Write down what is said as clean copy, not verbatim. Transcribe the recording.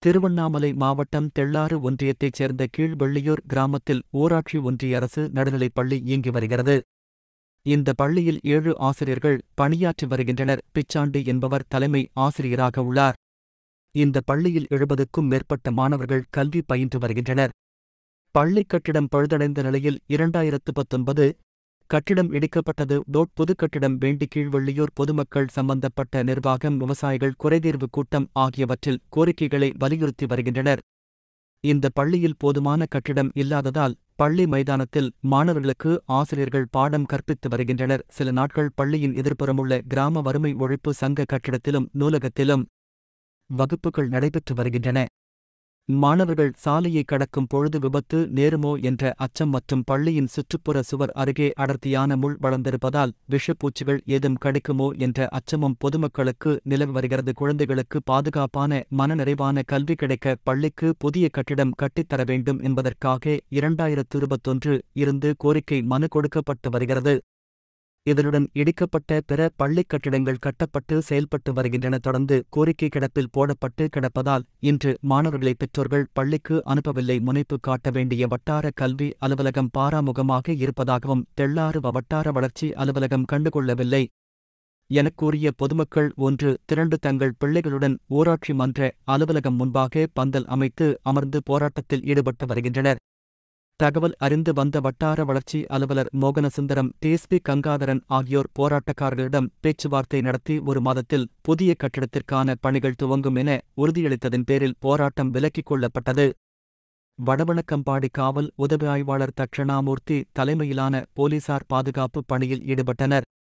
திருவண்ணாமலை மாவட்டம் தெள்ளாறு ஒன்றியத்தைச் சேர்ந்த கீழ்வெள்ளியூர் கிராமத்தில் ஊராட்சி ஒன்றிய அரசு நடுநிலைப் பள்ளி இயங்கி வருகிறது. இந்த பள்ளியில் 7 ஆசிரியர்கள் பணியாற்றி வருகின்றனர். பிச்சாண்டி என்பவர் தலைமை ஆசிரியராக உள்ளார். இந்த பள்ளியில் 70க்கும் மேற்பட்ட மாணவர்கள் கல்வி பயின்று வருகின்றனர். பள்ளிக் கட்டிடம் பழுதடைந்த நிலையில் 2019 கட்டிடம் இடிக்கப்பட்டது. புது கட்டிடம் வேண்டி கீழ்வெள்ளியூர் பொதுமக்கள், சம்பந்தப்பட்ட நிர்வாகம், விவசாயிகள் குறைதீர்வு கூட்டம் ஆகியவற்றில் கோரிக்கைகளை வலியுறுத்தி வருகின்றனர். இந்த பள்ளியில் போதுமான கட்டிடம் இல்லாததால் பள்ளி மைதானத்தில் மாணவர்களுக்கு ஆசிரியர்கள் பாடம் கற்பித்து வருகின்றனர். சில நாட்கள் பள்ளியின் எதிர்ப்புறமுள்ள கிராம வறுமை ஒழிப்பு சங்க கட்டிடத்திலும் நூலகத்திலும் வகுப்புகள் நடைபெற்று வருகின்றன. மாணவர்கள் சாலையை கடக்கும் பொழுது விபத்து நேருமோ என்ற அச்சம் மற்றும் பள்ளியின் சுற்றுப்புற சுவர் அருகே அடர்த்தியான முள் வளர்ந்திருப்பதால் விஷப்பூச்சிகள் ஏதும் கடிக்குமோ என்ற அச்சமும் பொதுமக்களுக்கு நிலவி வருகிறது. குழந்தைகளுக்கு பாதுகாப்பான, மனநிறைவான கல்வி கிடைக்க பள்ளிக்கு புதிய கட்டிடம் கட்டித்தர வேண்டும் என்பதற்காக 2021 இருந்து கோரிக்கை மனு கொடுக்கப்பட்டு வருகிறது. இதனுடன் இடிக்கப்பட்ட பிற பள்ளிக் கட்டிடங்கள் கட்டப்பட்டு செயல்பட்டு வருகின்றன. தொடர்ந்து கோரிக்கை கிடப்பில் போடப்பட்டு கிடப்பதால் இன்று மாணவர்களை பெற்றோர்கள் பள்ளிக்கு அனுப்பவில்லை. முனைப்பு காட்ட வேண்டிய வட்டார கல்வி அலுவலகம் பாராமுகமாக இருப்பதாகவும் தெள்ளாறு வட்டார வளர்ச்சி அலுவலகம் கண்டுகொள்ளவில்லை எனக் கூறிய பொதுமக்கள் ஒன்று திரண்டு தங்கள் பிள்ளைகளுடன் ஊராட்சி மன்ற அலுவலகம் முன்பாக பந்தல் அமைத்து அமர்ந்து போராட்டத்தில் ஈடுபட்டு வருகின்றனர். தகவல் அறிந்து வந்த வட்டார வளர்ச்சி அலுவலர் மோகனசுந்தரம், டிஎஸ்பி கங்காதரன் ஆகியோர் போராட்டக்காரர்களிடம் பேச்சுவார்த்தை நடத்தி 1 மாதத்தில் புதிய கட்டிடத்திற்கான பணிகள் துவங்கும் என உறுதியளித்ததின் பேரில் போராட்டம் விலக்கிக் கொள்ளப்பட்டது. வடவணக்கம்பாடி காவல் உதவி ஆய்வாளர் தட்சணாமூர்த்தி தலைமையிலான போலீசார் பாதுகாப்பு பணியில் ஈடுபட்டனர்.